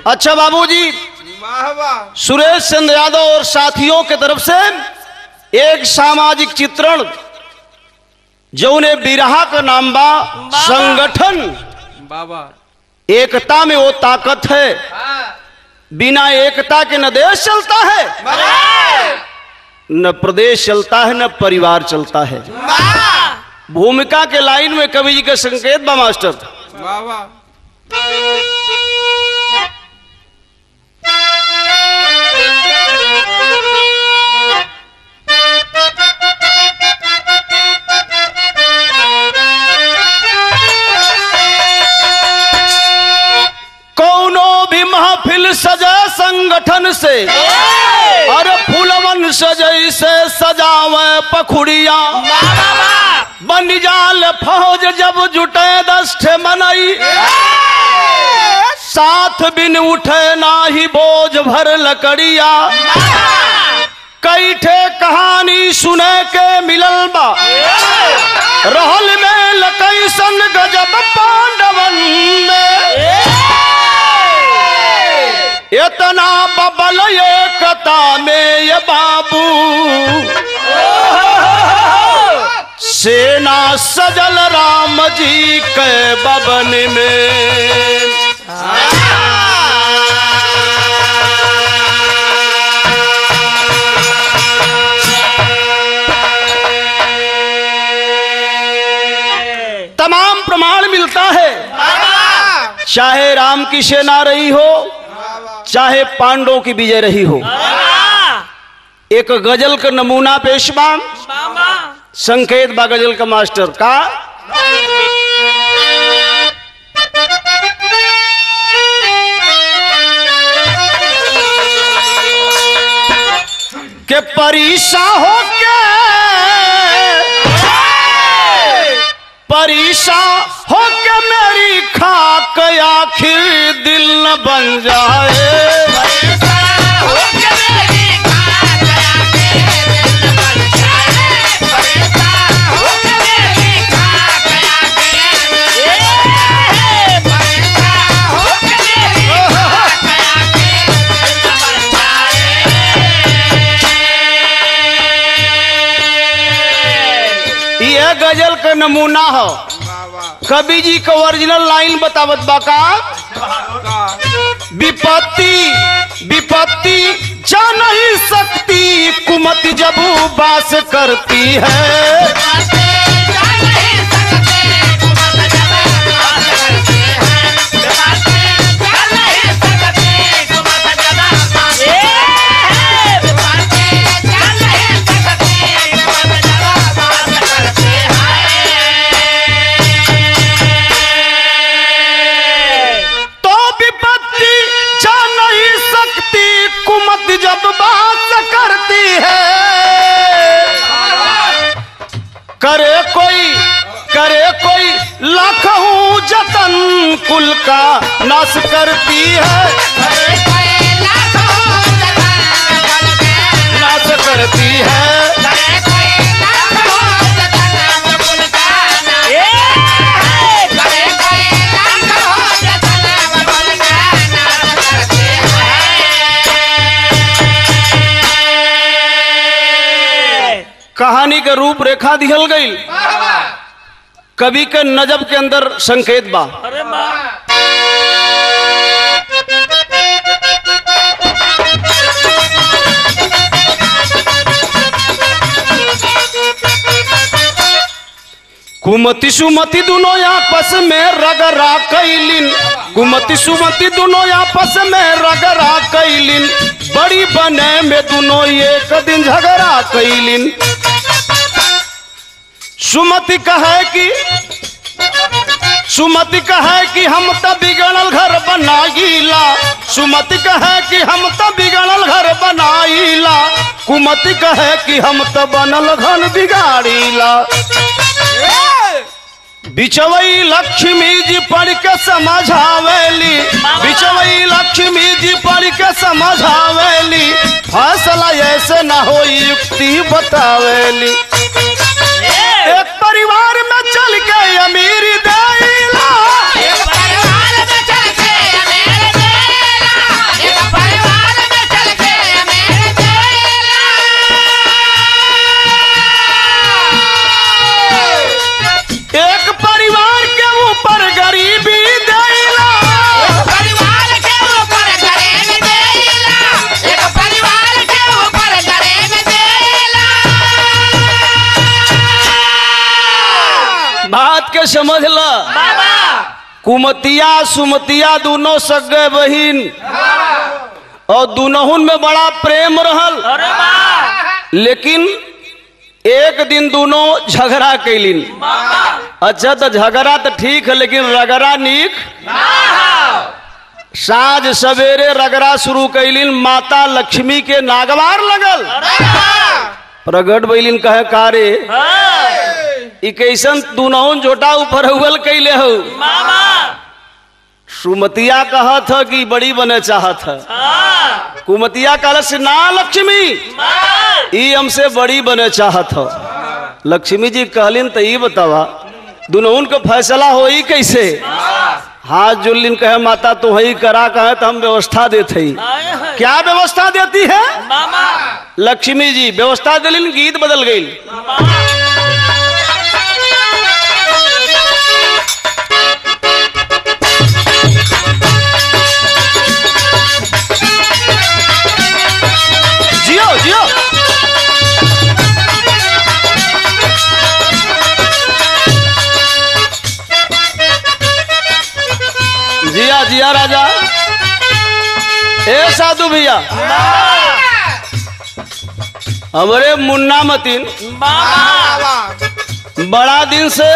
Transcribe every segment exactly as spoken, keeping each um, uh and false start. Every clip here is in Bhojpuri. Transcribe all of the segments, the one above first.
अच्छा बाबूजी, सुरेश चंद्र यादव और साथियों के तरफ से एक सामाजिक चित्रण जो उन्हें बिरहा का नाम बा संगठन। बाबा एकता में वो ताकत है, बिना एकता के न देश चलता है, न प्रदेश चलता है, न परिवार चलता है। भूमिका के लाइन में कवि जी का संकेत बा मास्टर। बाबा महफिल सजा संगठन से, अरे फूलवन सजई से सजावे पखुड़िया, बन जाल फौज जब जुटे दस्ट मनई, साथ बिन उठे नाही बोझ भर लकड़िया। कई ठे कहानी सुने के मिलल बा, रहल में लकई सन गजब पांडवन में, इतना बबल एकता में ये बाबू, सेना सजल राम जी के बबन में। तमाम प्रमाण मिलता है, चाहे राम की सेना रही हो, चाहे पांडवों की विजय रही हो। एक गजल का नमूना पेश बा, संकेत बा गजल का मास्टर का। के परीक्षा हो के परीक्षा हो के मेरी खाक आखिर दिल न बन जाए, यह गजल का नमूना हो। कवि जी का ओरिजिनल लाइन बतावत बाका, विपत्ति विपत्ति जा नहीं सकती कुमति जब बास करती है, जब बात करती है, करे कोई करे कोई लाखों जतन कुल का नाश करती है, नाश करती है। कहानी का रूप रेखा दिहल गई, कवि के नजब के अंदर संकेत बा। कुमति सुमति दोनों आपस में रगड़ा कैलिन, कुमति सुमति दोनों आपस में रगड़ा कैलिन, बड़ी बने में दोनों एक दिन झगड़ा कैलिन। सुमति कहे कि सुमति कहे कि हम तो बिगड़ल घर बनाईला, सुमति कहे कि हम तो बिगड़ल घर बनाईला, कुमति कहे कि हम तो बनल घर बिगाड़ीला। बिचवई लक्ष्मी जी पढ़ के समझावेली, बिचवई लक्ष्मी जी पढ़ के समझावेली, फैसला ऐसे ना हो युक्ति बतावेली। एक परिवार में चल के अमीरी देला, एक परिवार में चल के अमीरी देला, कुमतिया सुमतिया दोनों सगे बहिन और दोनों में बड़ा प्रेम रहल। लेकिन एक दिन दोनों झगड़ा कैलिन। अच्छा तो झगड़ा तो ठीक है लेकिन रगड़ा नीक। साँझ सवेरे रगड़ा शुरू कैलिन। माता लक्ष्मी के नागवार लगल। प्रगट बैलिन कहे कारे ई कैसन दोनों जोटा ऊपर हुल कैले हो। सुमतिया कहत है कि बड़ी बने चाहत है। कुमतिया कहल ना लक्ष्मी ई हमसे बड़ी बने चाहत है। लक्ष्मी जी कहलिन तो ये बतावा दोनों को फैसला हो ही कैसे। हाथ जुल्लिन कहे माता तो वही करा कहे तो हम व्यवस्था देते ही। क्या व्यवस्था देती है लक्ष्मी जी? व्यवस्था दिलिन गीत बदल गई। जियो जियो जिया जिया राजा। ए साधु भैया हमारे मुन्ना मतीन बड़ा दिन से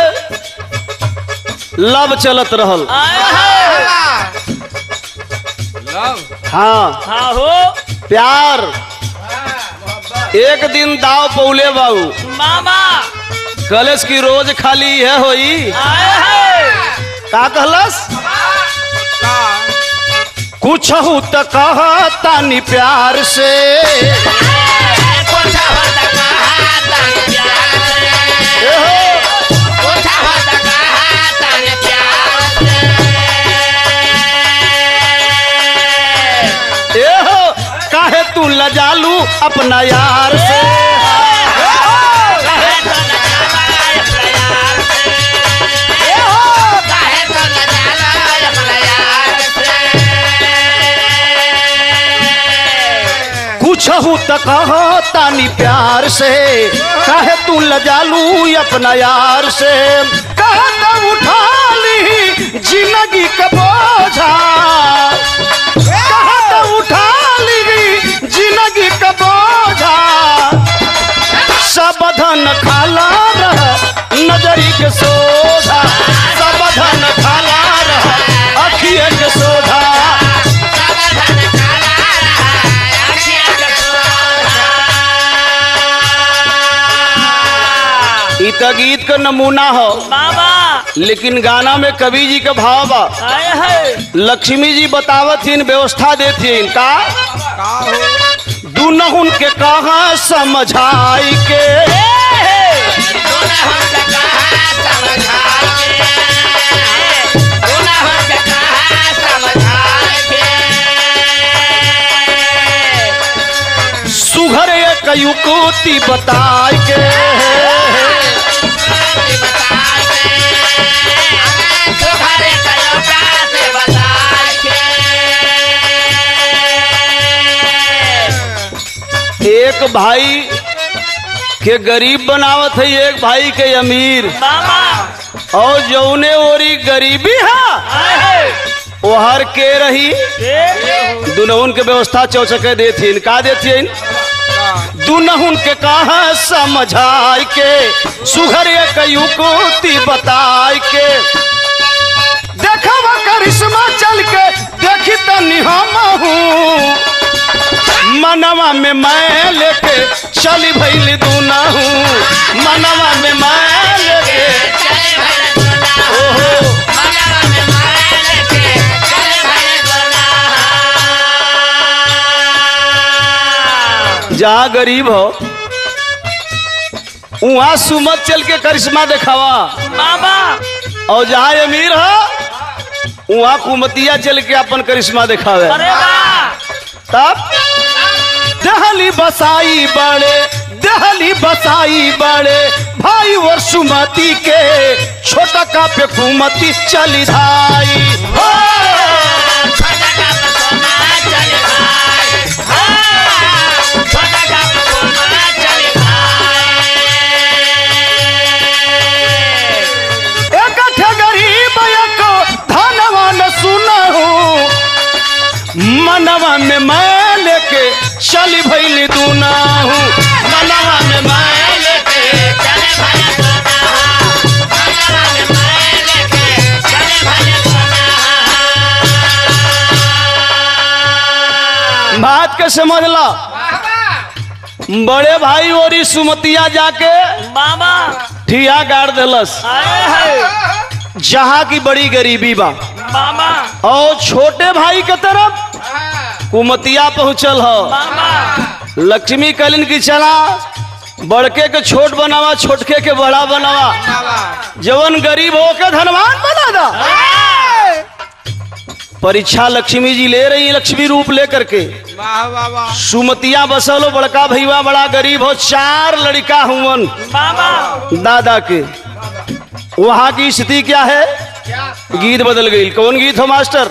लव चलत रहल। हाँ हाँ हो प्यार। एक दिन दाव पौले बाबू मामा कलश की रोज खाली है होई। का कहलस कुछ हो तो कहतानी प्यार से। काहे तू लजालू अपना यार से। कुछ हो तो कहतानी प्यार से काहे तू लजालू अपना यार से। कहा तो उठा ली जिंदगी का बोझा। कहा तो उठा ली जिंदगी का बोझा। सब धन खाला रह नजरी के सोधा। सब धन खाला रह अखिए के सोधा। इत गीत का नमूना हो बाबा लेकिन गाना में कवि जी का भाव बा। लक्ष्मी जी बतावत थीन व्यवस्था देथीन का दुनहुन के कहा समझाई के। सुघर एक युक्ति बताई के। एक भाई के गरीब बनावत है एक भाई के अमीर। और जौने ओरी गरीबी है वो हर के रही दुनहुन के व्यवस्था चौचके देथीन। का देथीन दुनहुन के कहा समझाई के। सुघर एक युक्ति बताई के। देखा करिश्मा चल के देखी तनी हम हूँ। मनवा में मैं लेके चली भैली दुनहु। मनवा में मैं लेके ओहो जहाँ गरीब हो वहाँ सुमत चल के करिश्मा दिखावा बाबा। और जहाँ अमीर हो वहाँ कुमतिया चल के अपन करिश्मा दिखावे। तब दहली बसाई बड़े दहली बसाई बड़े भाई और सुमति के। छोटा का पे कुमति चली धाई। एक गरीब एक धन चली भैली दूनाहू मनवा में मैं लेके चले भले सोना मनवा में मैं लेके चले भले सोना। बात के समझ ला। बड़े भाई और सुमतिया जाके बाबा ठिया गाड़ दिलस जहाँ की बड़ी गरीबी बा बाबा और छोटे भाई के तरफ कुमतिया पहुंचल हो। लक्ष्मी कलिन की चला बड़के के छोट बनावा छोटके के बड़ा बनावा जवन गरीब हो के धनवान बना दा। परीक्षा लक्ष्मी जी ले रही है लक्ष्मी रूप लेकर के। सुमतिया बसलो बड़का भैया बड़ा गरीब हो चार लड़का हुवन दादा के। वहां की स्थिति क्या है गीत बदल गई। कौन गीत हो मास्टर?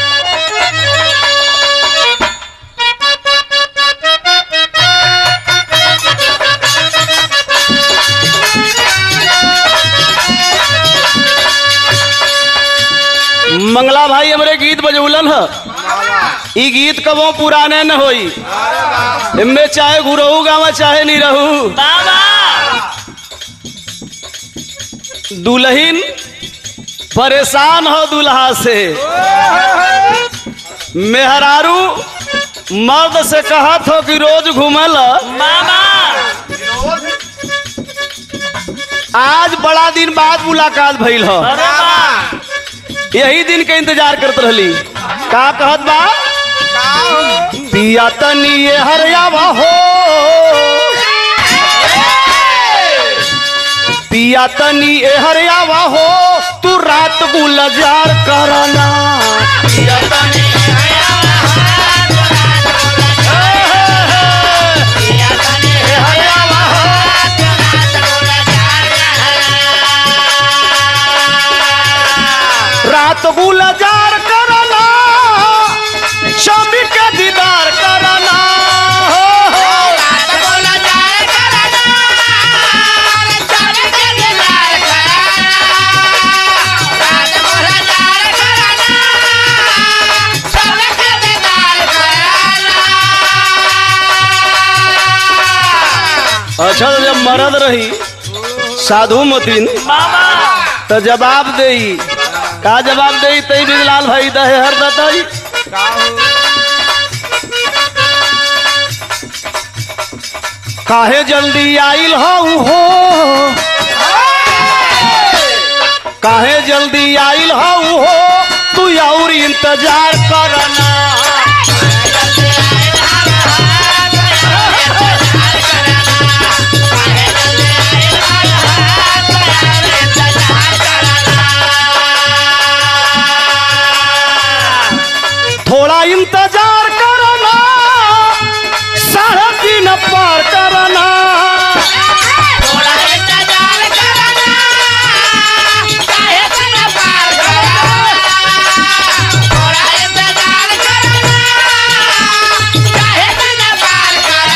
मंगला भाई हमरे गीत बजौलन है। ई गीत कबो पुराने न होई इनमें चाहे गुरहू गावा चाहे नहीं रहू। दुल्हन परेशान हो दुल्हा से। मेहरारू मर्द से कहत हो कि रोज घूमल आज बड़ा दिन बाद मुलाकात भइल हो। यही दिन के इंतजार करते रहली। का कहत बा? पिया तनी ये हरियावा हो पिया तनी ये हरियावा हो तू रात गुलजार करना। पिया तनी रात गुलजार करना शमी के दीदार करना हो, हो। रात गुलजार करना शमी के दीदार करना। रात गुलजार करना शमी के दीदार करना। अच्छा जब मरद रही साधु मतीन तो जवाब दे का जवाब दे तई बिजलाल भाई दहे हर दतई काहे जल्दी आइल हो हो काहे जल्दी आइल हो हो तू और इंतजार करना। थोड़ा इंतजार करना साढ़े तीन पार करना। थोड़ा इंतजार करना चाहे दिन पार करना। थोड़ा इंतजार करना चाहे दिन पार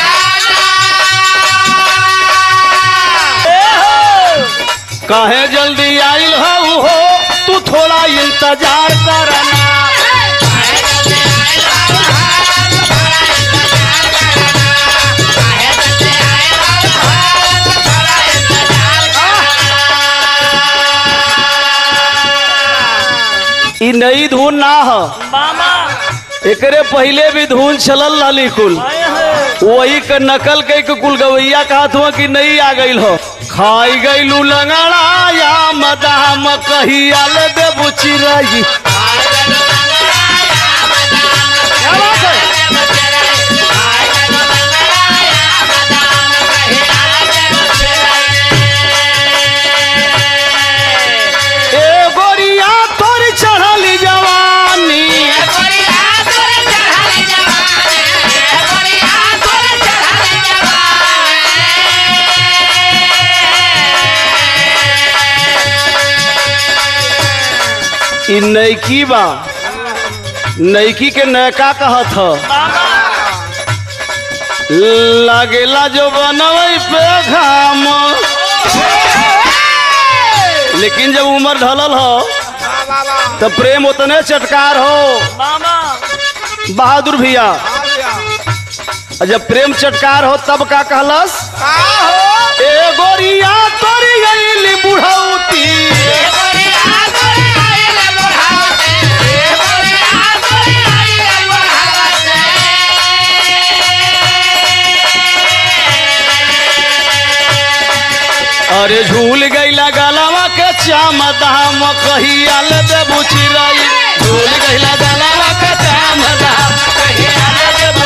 करना। काहे जल्दी आइल हो हो तू थोड़ा इंतजार करना। ई नई धुन ना हो एकरे पहले भी धुन चलल लाली कुल वही के नकल के कुल गवैया कहत हुआ कि नहीं आ गई हो। खाई गईलू लंगड़ा या मदाम कहिया ले दे बुची रही। ए गोरिया तोरी चढ़ली जवानी ई नैकी बा नैकी के नयका कहत ह लागेला जो बनवई पे घाम लेकिन जब उम्र ढलल हो तो प्रेम उतने चटकार हो। बहादुर भैया और जब प्रेम चटकार हो तब का कहलस का हो ए गोरिया तोरी गईली बुढ़ौती अरे झूल गईला गलवा के चाम दाम कहिया ले देबू चिराई झूल गईला गलवा के चाम दाम कहिया ले देबू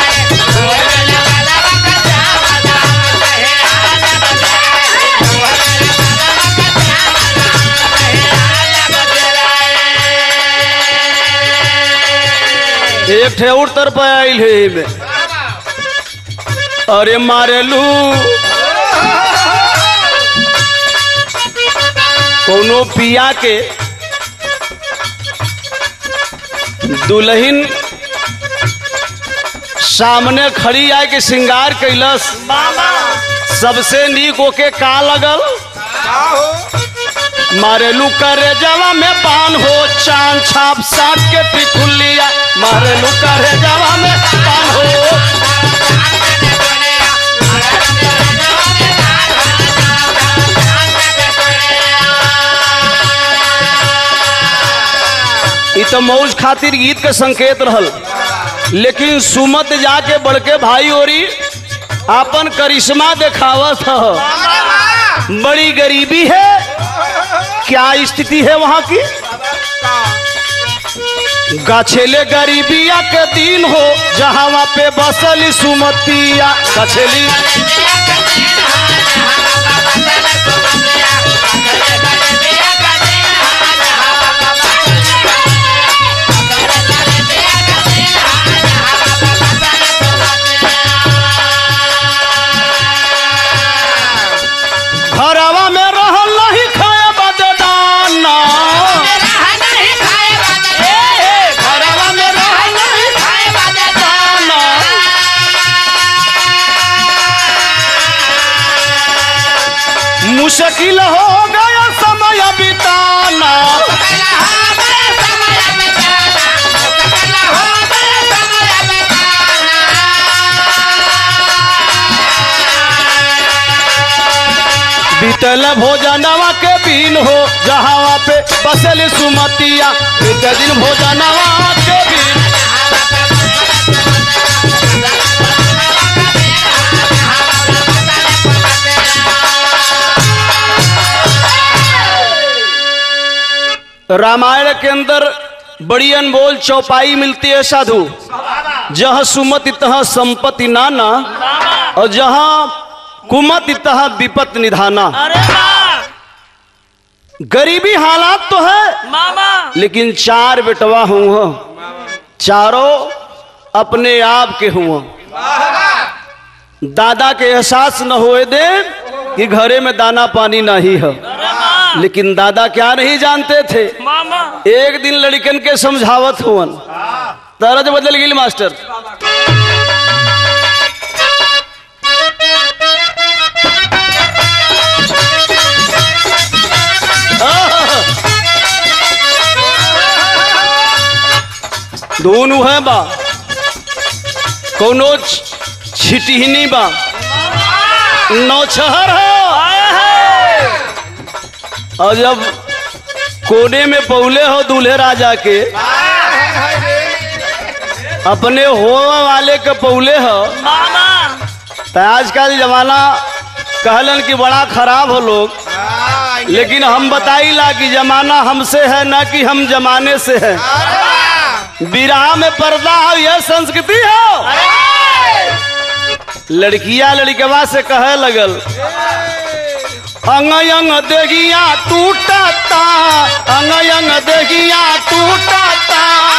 एक ठे और तर पे आइल है में अरे मारेलू कोनो पिया के दुल्हन सामने खड़ी आए के श्रृंगार कैलस सबसे नीक ओके का लगल का हो मारेलू करे जवा में पान हो चांद छाप साट के टिकुलिया मारेलू करे जवा में पान हो इ तो मौज खातिर गीत के संकेत रहल लेकिन सुमत जाके बड़के भाई ओरी आपन करिश्मा देखावत ह बड़ी गरीबी है क्या स्थिति है वहां की गाछेले गरीबिया के दिन हो जहां पे बसली सुमतिया गाछेली घरवा में रहल नहीं खाए बदे दाना घरवा में रहल नहीं खाए बदे दाना मुश्किल हो गया समय बिताना बीतल भोजनवा के बीन हो जहां पे बसली सुमतिया बीत दिन भोजनवा के बीन रामायण के अंदर बड़ी अनमोल चौपाई मिलती है साधु जहाँ सुमति तहाँ संपत्ति नाना और जहाँ कुमति तहाँ विपत निधाना। गरीबी हालात तो है मामा लेकिन चार बेटवा हुआ चारों अपने आप के हुआ। दादा के एहसास न होए दे कि घरे में दाना पानी नहीं है लेकिन दादा क्या नहीं जानते थे मामा एक दिन लड़कन के समझावत हुवन तरज बदल गई मास्टर। दोनों है बा कोनो छिटहिनी बा नौछहर है और जब कोने में पौले हो दूल्हे राजा के अपने होवा वाले के पौले हो मामा तो आजकल जमाना कहलन कि बड़ा खराब हो लोग लेकिन हम बताइला कि जमाना हमसे है ना कि हम जमाने से है। विराह में पर्दा हो यह संस्कृति हो। लड़किया लड़कवा से कहे लगल अंग अंग देगिया टूटता अंग अंग देगिया टूटता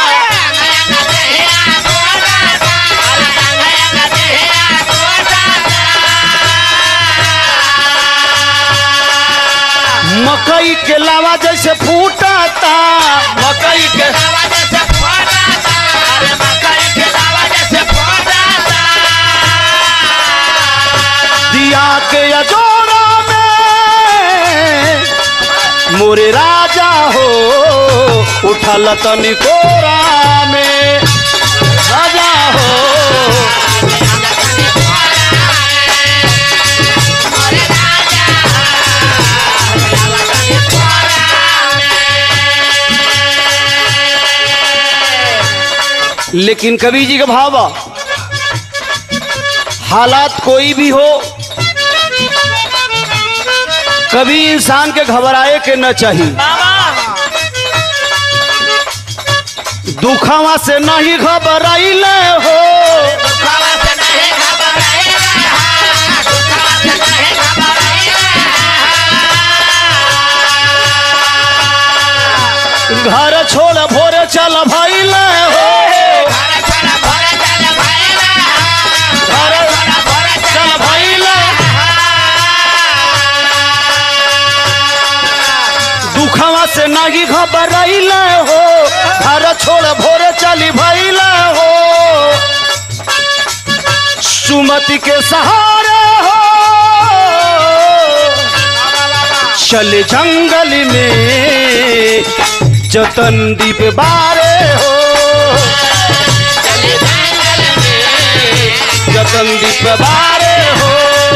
मकई के लावा जैसे फूटता मकई के लावा जैसे फूटता अरे मकई के लावा जैसे फूटता दिया के अजोरा में मोरे राजा हो उठल तनी कोरा में राजा हो लेकिन कवि जी का भावा हालात कोई भी हो कभी इंसान के घबराए के न चाहिए। दुखावा से नहीं घबराइले हो घर छोड़ भोरे चल भइले हो घर चल भइले दुखवा से नहीं घबराइले हो घर छोड़ भोरे चली भइले हो सुमति के सहारे हो चले जंगल में जतन दीप बारे हो जतन दीप बारे हो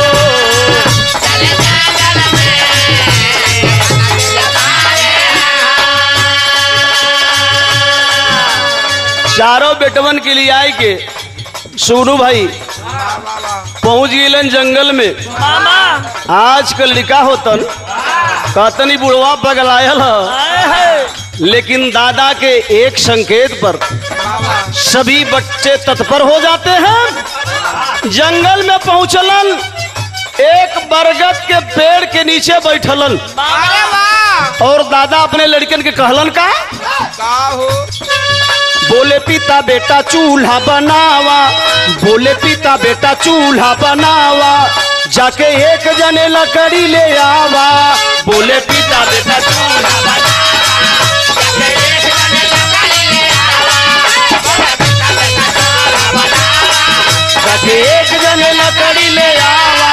चारों बेटवन के लिए आए के सोनू भाई पहुंच गए जंगल में। आज कल लिखा होतन कहतनी बुढ़वा पगलायल लेकिन दादा के एक संकेत पर सभी बच्चे तत्पर हो जाते हैं। जंगल में पहुंचलन एक बरगद के पेड़ के नीचे बैठलन और दादा अपने लड़कन के कहलन का बोले पिता बेटा चूल्हा बनावा बोले पिता बेटा चूल्हा बनावा जाके एक जने लकड़ी ले आवा बोले पिता बेटा चूल्हा जाके एक जने लकड़ी ले आवा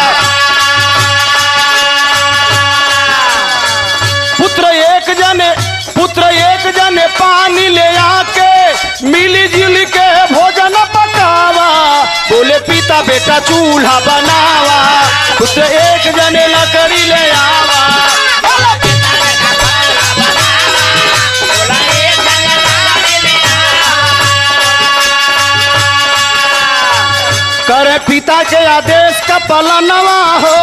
पुत्र एक जने पुत्र एक जने पानी ले आके मिली जुली के भोजन पकावा बोले पिता बेटा चूल्हा बनावा पुत्र एक जने लकड़ी ले आवा करे पिता के आदेश का पालनवा हो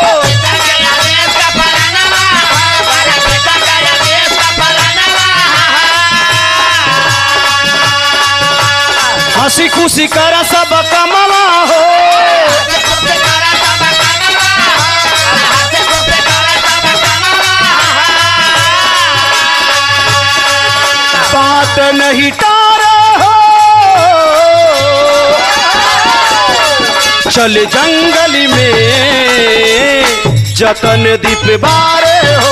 हंसी खुशी करा सब कमवा हो बात नहीं टारे हो चले जंगल में जतन दीप बारे हो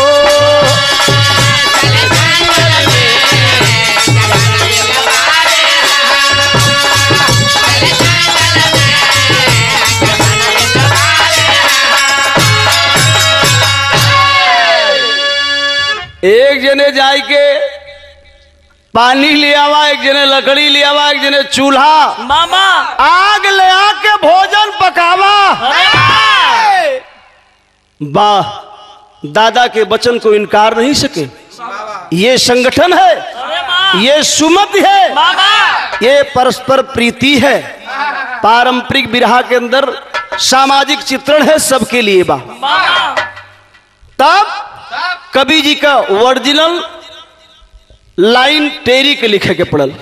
एक जने जाय के पानी ले आवा एक जने लकड़ी ले आवा एक जने चूल्हा मामा आग ले आके भोजन पकावा। वाह दादा के वचन को इनकार नहीं सके। ये संगठन है ये सुमति है ये परस्पर प्रीति है पारंपरिक विरह के अंदर सामाजिक चित्रण है सबके लिए। बा तब कवि जी का ओरिजिनल लाइन टेरी के लिखे के पड़ल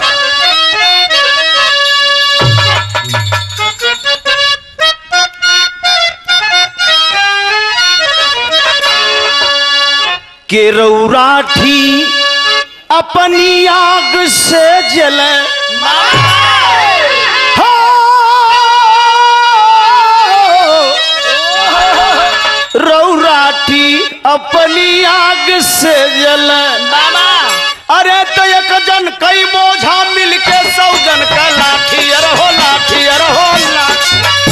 के रौराठी अपनी आग से जले रौराठी अपनी आग से जल अरे तो एक जन कई बोझा मिलके सौ जन का लाठी अरहो लाठी अरहो लाठी।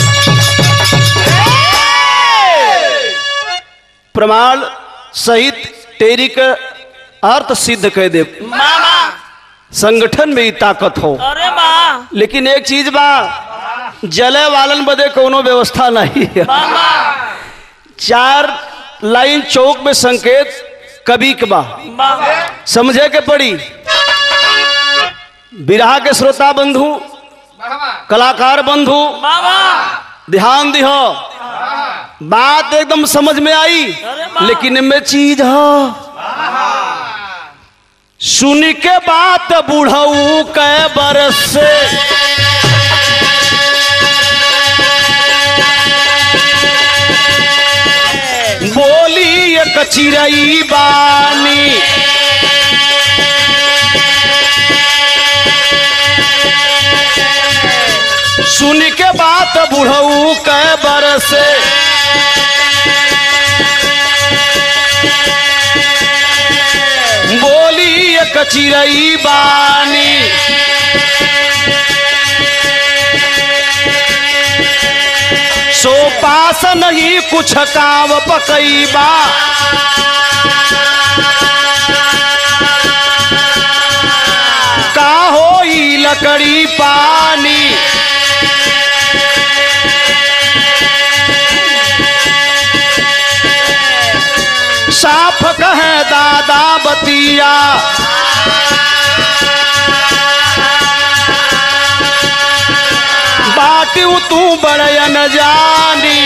प्रमाण सहित टेरी का अर्थ सिद्ध कह दे संगठन में ही ताकत हो। अरे माँ लेकिन एक चीज बा जले वालन बदे कोनो व्यवस्था नहीं है। चार लाइन चौक में संकेत कभी कबा समझे के पड़ी बिरहा के श्रोता बंधु, कलाकार बंधु, ध्यान दिहो, बात एकदम समझ में आई, लेकिन इनमें चीज है। सुन के बात बूढ़ऊ कै बरस से, बोली एक चिरई बानी, सुन के बात बूढ़ऊ कै बरस से, बोली एक चिरई बानी, सो पास नहीं कुछ काव पकईबा, का होई लकड़ी पानी, साफ कहे दादा बतिया, बाटू तू बड़े न जानी,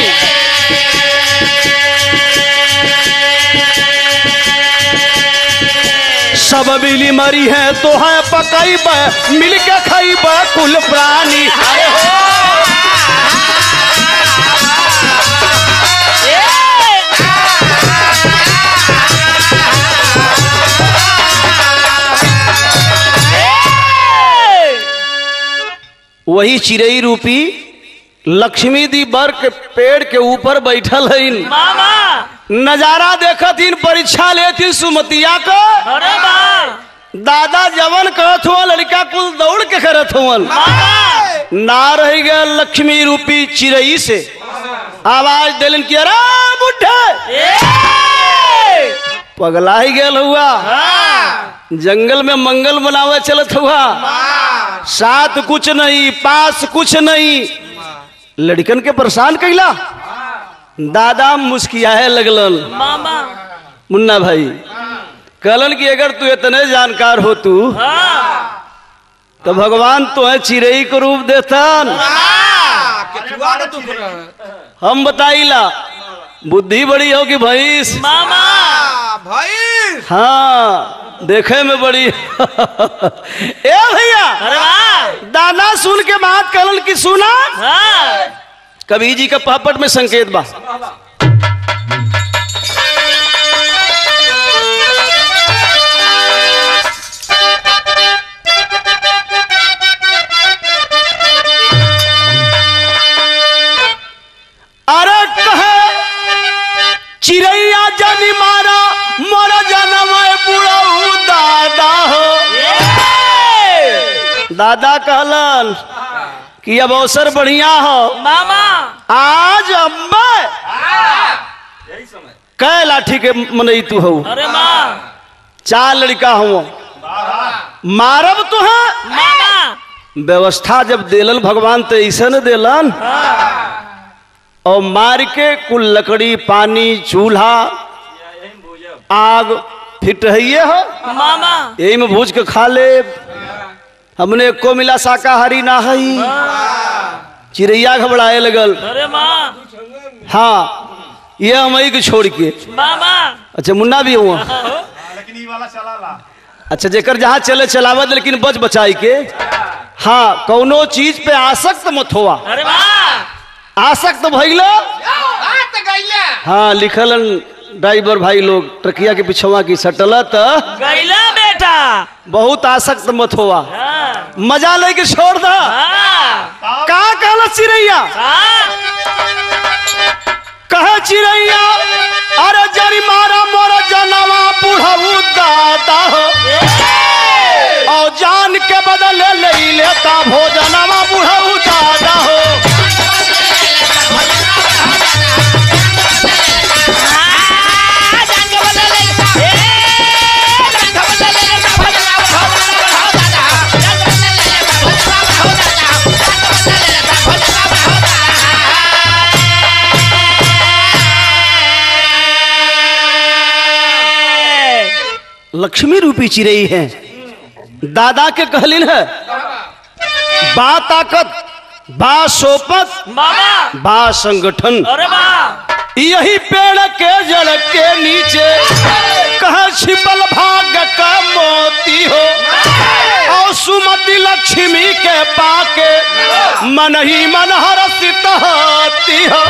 सब मिली मरी है तो है पकईब, मिल के खईब कुल प्राणी। अरे हो वही चिरई रूपी लक्ष्मी दी बर के पेड़ के ऊपर बैठल है, नजारा देखत इन, परीक्षा लेती सुमतिया को। अरे दादा जवन कहत हुआ, लड़का कुल दौड़ के करत हुआ, ना रह गया लक्ष्मी रूपी चिरई से आवाज दिलन की, अरे बुढ़े पगला ही गया हुआ, जंगल में मंगल मनावे चलत हुआ, साथ कुछ नहीं पास कुछ नहीं, लड़कन के परेशान कैला। दादा मुस्कियाए लगलन, मामा मुन्ना भाई कहलन कि अगर तू इतने जानकार हो तू, तो भगवान तो है चिरई को रूप देतन, हम बताइला बुद्धि बड़ी होगी भैंस, मामा भाई हाँ देखे में बड़ी ए भैया। अरे वाह, दादा सुन के बात कहलन कि सुना, हाँ कबीर जी का पापट में संकेत बा, अरे कहे चिरैया जानी मारा मोर जन्म बुढ़ऊ दादा हो। दादा कहलन कि अब अवसर बढ़िया हो, मामा आज अब मैं कै लाठी के मनई तू हो, अरे माँ चार लड़का हो, मारब तो है मामा, व्यवस्था जब देलन भगवान तो ऐसा न देलन, और मार के कुल लकड़ी पानी चूल्हा आग फिट है हो, मामा यही में भूज के खा ले, हमने को मिला शाकाहारी ना है। चिड़ैया घबराए लगल, अरे माँ हाँ ये हम के छोड़ के, मामा अच्छा मुन्ना भी हुआ, लेकिन ये वाला चला ला, अच्छा जेकर जहाँ चले चलावत, लेकिन बच बचाई के, हाँ कौनो चीज पे आसक्त मत हुआ, अरे माँ आसक्त भइलो, हाँ लिखलन ड्राइवर भाई लोग ट्रकिया के पिछवा की सटलत, गैला बेटा, बहुत आसक्त मत हुआ, हाँ मजा लेके छोड़ दा। हाँ का कहला चिड़ैया, हाँ कहे चिड़ैया अरे जरी मारा मोरा जनवा बुढ़ऊ दादा हो, और जान के बदले ले लेता भोजनवा बुढ़ऊ दादा हो। लक्ष्मी रूपी चिड़ई है, दादा के कहलिन है बा ताकत बा सोपत मामा बा संगठन। अरे वाह यही पेड़ के जड़ के नीचे कहा छिपल भाग्य का मोती हो और सुमति लक्ष्मी के पाके मन ही मन हरसित होती हो।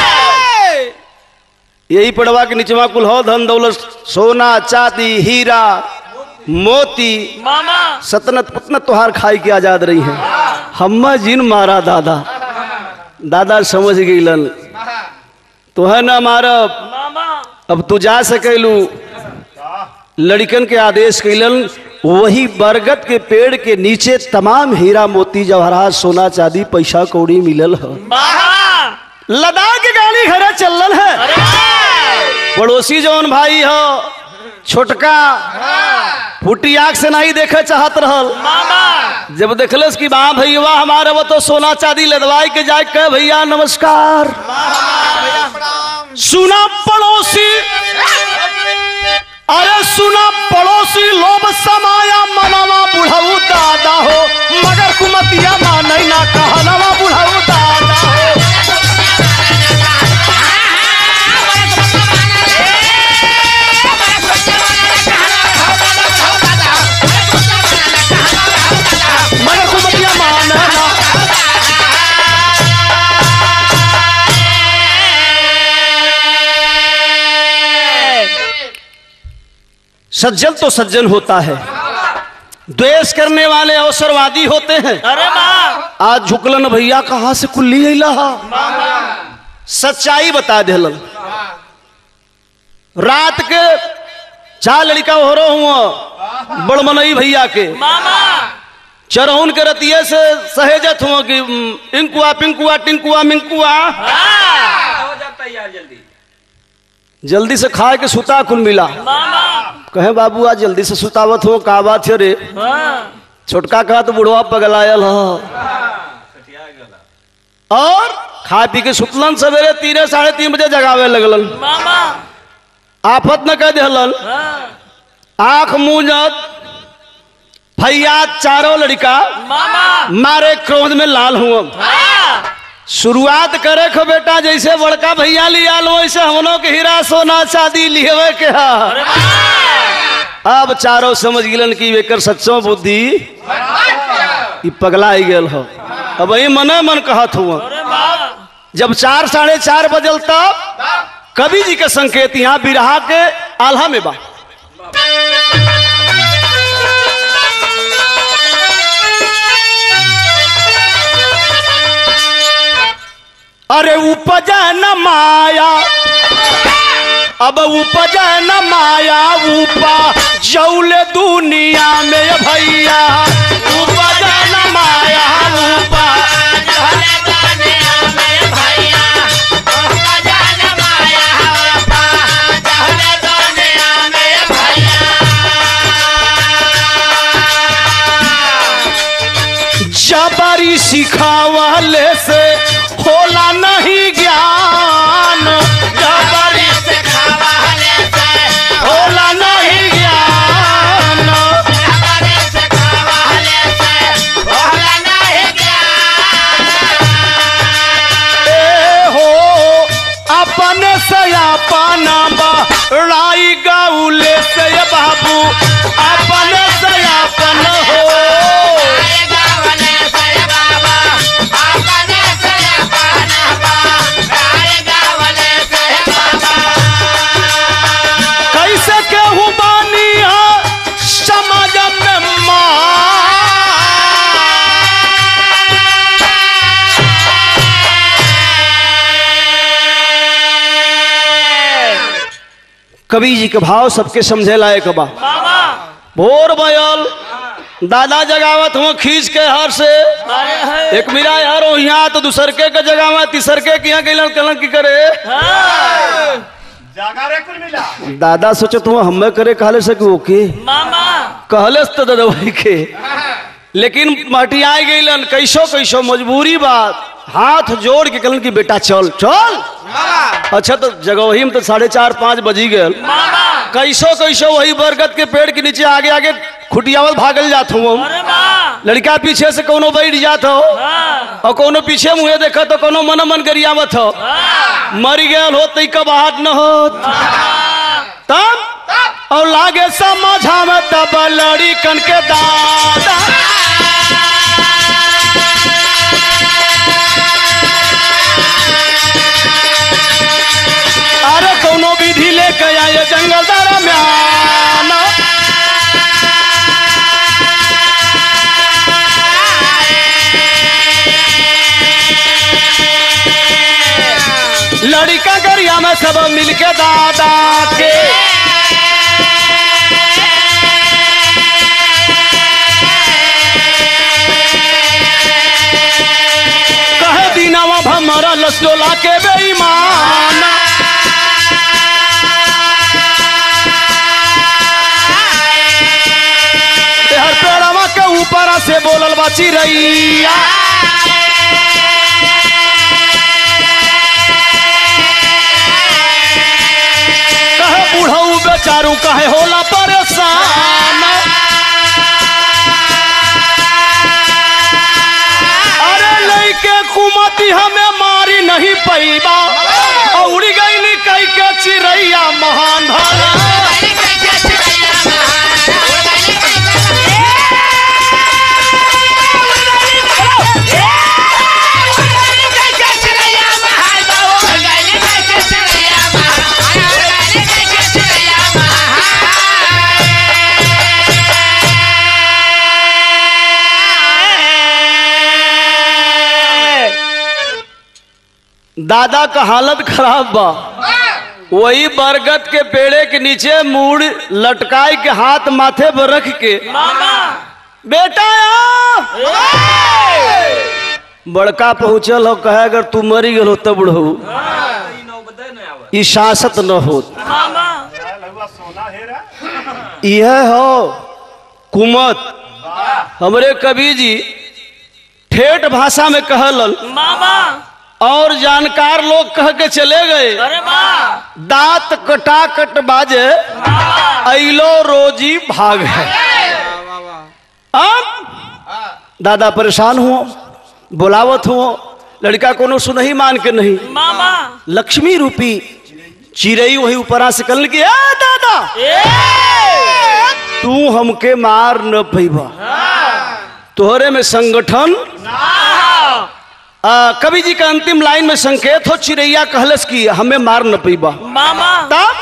यही पेड़वा के नीचे कुल हो धन दौलत सोना चांदी हीरा मोती मामा सतनत पतनत तुहार खाई के आजाद रही है। हम जिन मारा दादा दादा समझ गईलन तो है ना मारा मामा अब तू जा सकेलू लड़कन के आदेश कैलन वही बरगद के पेड़ के नीचे तमाम हीरा मोती जवाहरात सोना चांदी पैसा कौड़ी मिलल है। मामा लद्दाख की गाड़ी घरे चलल है। अरे वाह पड़ोसी जौन भाई हो छोटका फूटी आंख से नहीं देखे चाहत रहल। मामा जब देखलस कि बा भैया हमारे वो तो सोना चांदी लदवाई के जाए कहे भैया नमस्कार। सुना पड़ोसी अरे सुना पड़ोसी लोभ समाया मनवा बुढ़ऊ दादा हो मगर कुमतिया मानै ना कहनवा बुढ़ऊ दादा हो। मगर कुमतिया मानै ना सज्जन तो सज्जन होता है द्वेष करने वाले अवसरवादी होते हैं। अरे वाह आज झुकलन भैया कहाँ से कुल्ली अइला सच्चाई बता देलन। रात के चार लड़का हो रहा हूँ बड़मनई भैया के मामा चरहुन के रतिये से सहेजत हुआ कि इंकुआ पिंकुआ टिंकुआ मिंकुआ हो जाता है यार जल्दी जल्दी से खाए के सुता कुल मिला। मामा कहे बाबू आज जल्दी से सुतावत हो का बात है रे। हाँ छोटका कहा तो बुढ़वा पगलायल हो और खा पी के सुतलन सवेरे तीन साढ़े तीन बजे जगावे लगलन। मामा आफत न कह दिलन हाँ आंख मूंजत भैया चारों लड़का मामा मारे क्रोध में लाल हुआ। हाँ शुरुआत करे खो बेटा जैसे बड़का भैया लिया लो वैसे हमनों के हीरा सोना चांदी लिहवे के हा। अरे वाह अब चारों समझ गिलन की वेकर सच्चो बुद्धि ई पगला ही गेल हो। अब वही मने मन कहत हुआ। अरे वाह जब चार साढ़े चार बजल तब कवि जी के संकेत यहाँ बिरहा के आल्हा में बा। अरे उपजा न माया अब उपजा न माया उपा जौले दुनिया में भैया उपजा न माया उपा जबरी सिखावाले से होला नहीं ज्ञान जबरी सिखावाले से होला नहीं ज्ञान जबरी सिखावाले से होला नहीं ज्ञान। ए हो अपने से अपना बड़ाई गौले से बाबू अपने से अपन हो कैसे केहू बानी है समाज में कवि जी के भाव सबके समझे लायक बा। मामा भोर बयल दादा जगावत हुआ खींच के हर से अरे है एक मिला यार हो यहाँ तो दूसर के का जगावा तीसर के यहाँ कैलन कलन की करे हाँ जागा रे कुल मिला दादा सोचो तुम हमें करे कहले से कि ओके मामा कहले तो दादा भाई के लेकिन मटिया गईलन कैसो कैसो मजबूरी बात हाथ जोड़ के कहलन कि बेटा चल चल। अच्छा तो जगह वही में तो साढ़े चार पाँच बजी गए। कैसो कैसो वही बरगद के पेड़ के नीचे आगे आगे खुटियावल भागल जात हूँ। लड़का पीछे से कोनो बैठ जात हो और कोनो पीछे मुहे देखा तो कोनो मन मन गरियावत हो। मरी गया हो तई का बात न हो तब और लागे समझा में तब लड़ी कन के दादा अरे कोनो विधि लेके आए जंगल दरम्यान लड़का गरिया में सब मिलके दादा के कहे दीनावा भमरा लसलोला के बेईमान हर पेड़वा के ऊपर से बोलल बा चिरैया बुढ़ऊ बेचारू कहे होला परेशान अरे लइके कुमती हमें मारी नहीं पैबा उड़ी गई कई के चिरैया महान भाला दादा का हालत खराब बा। वही बरगद के पेड़े के नीचे मूड़ लटकाई के हाथ माथे पर रख के बेटा बड़का पहुंचल हो कहे अगर तू मरी गल हो तब बुढ़ऊ ई शासत न हो। यह हो कुमत हमरे कवि जी ठेठ भाषा में कहलन और जानकार लोग कह के चले गए दांत कटा कट बाजे ऐलो रोजी भाग है। अब दादा परेशान हुआ बुलावत हुआ लड़का कोनो सुनही मान के नहीं लक्ष्मी रूपी चिरई वही ऊपरा से कल के दादा तू हमके मार न पैबा तोहरे में संगठन आ, कवि जी का अंतिम लाइन में संकेत हो चिड़ैया कहलस की हमें मार न पैबा मामा तब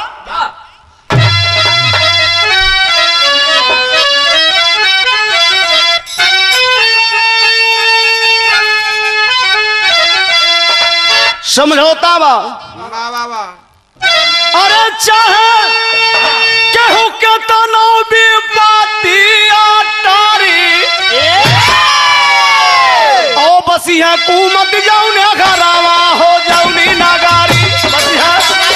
समझौता बा अरे चाहे केहू के तनो भी बाती आटारी ओ बसिया कुमत जाऊने घरावा हो जाऊनी नगारी बसिया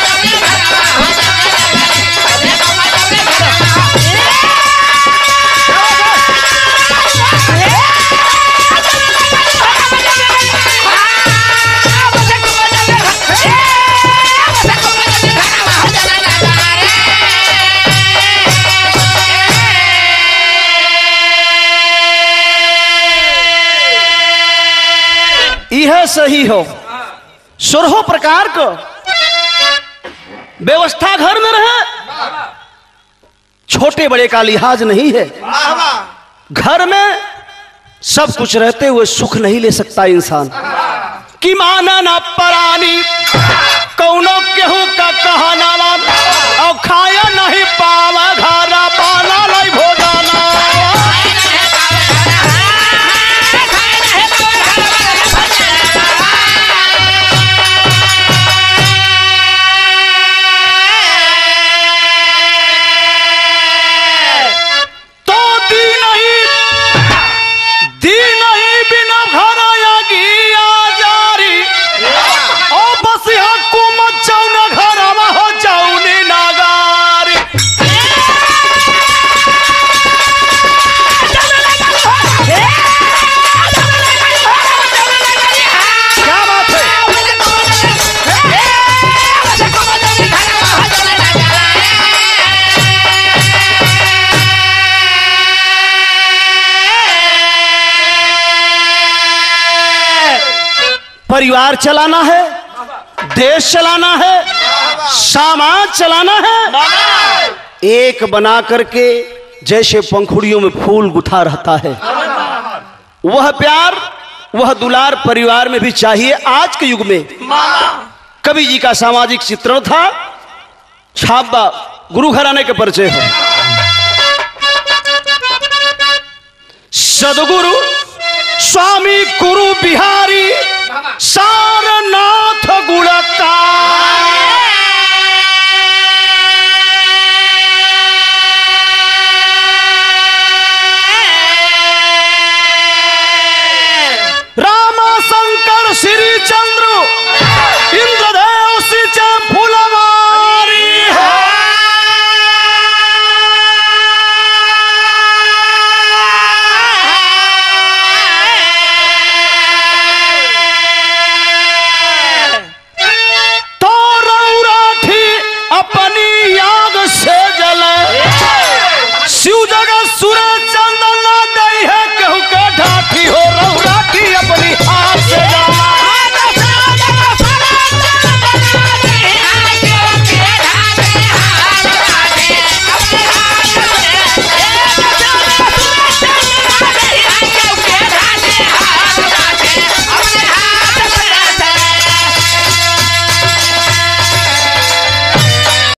यह सही हो सोरहो प्रकार को व्यवस्था घर में रहे छोटे बड़े का लिहाज नहीं है। घर में सब कुछ रहते हुए सुख नहीं ले सकता इंसान कि माना ना परानी कौनो केहू का कहना और खाया नहीं पावा घरा पाना नहीं भोजाना परिवार चलाना है, देश चलाना है, समाज चलाना है, एक बना करके जैसे पंखुड़ियों में फूल गुथा रहता है, वह प्यार वह दुलार परिवार में भी चाहिए। आज के युग में कवि जी का सामाजिक चित्रण था, छापा गुरु घराने के परिचय हो। सदगुरु स्वामी गुरु बिहारी सारनाथ गुणकार